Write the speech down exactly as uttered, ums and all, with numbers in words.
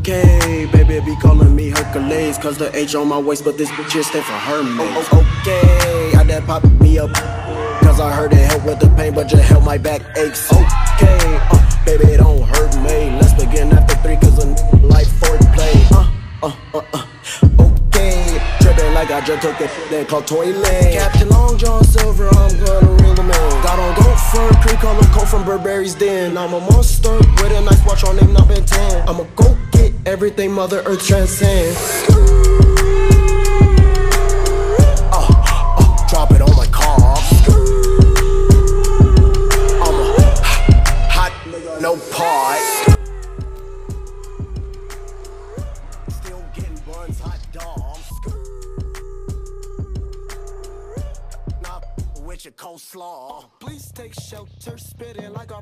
Okay, baby be calling me Hercules, cause the H on my waist, but this bitch stand for Hermes. Oh, oh, okay, I done pop me up, cause I heard it help with the pain, but just help my back aches. Okay, uh, baby don't hurt me. Let's begin after three, cause a n like foreplay. Uh, uh, uh, uh. Okay, tripping like I just took it, then called toilet. Captain Long John Silver, I'm gonna reel them in. Got on gold fur, creek color coat from Burberry's Den. I'm a monster with a nice watch on name, not Ben ten. I'ma go get everything Mother Earth transcends. Uh, uh, drop it on my car. I'm a hot nigga, no part. Still getting buns, hot dogs. Not with your coleslaw. Please take shelter, spitting like a